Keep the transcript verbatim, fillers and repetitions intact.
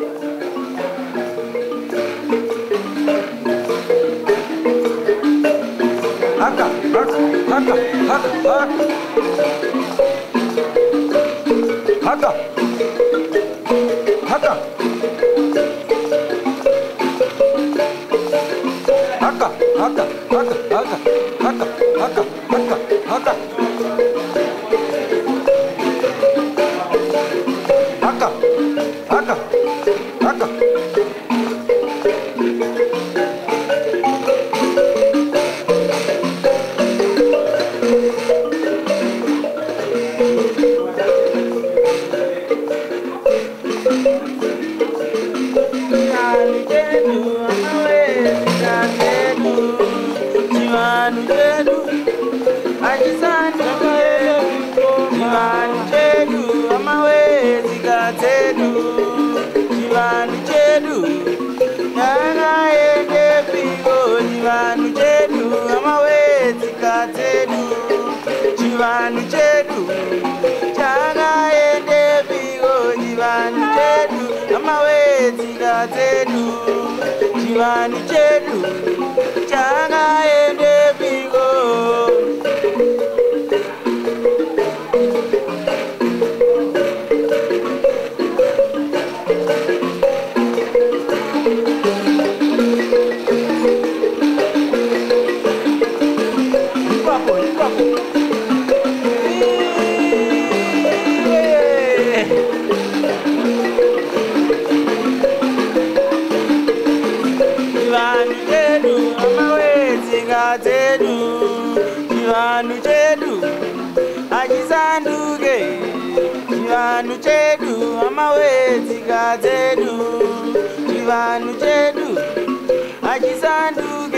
Haka, haka, haka, haka, haka, haka, haka, haka, haka, haka, haka, haka, haka, haka, haka, haka, haka. Chivanu chedu, changa ende bigo. Chivanu chedu, amawezi gatedu. Chivanu chedu, changa ende bigo. Chivanu chedu, ajisanduge. Chivanu chedu, amawezi gatedu. Chivanu chedu, ajisanduge.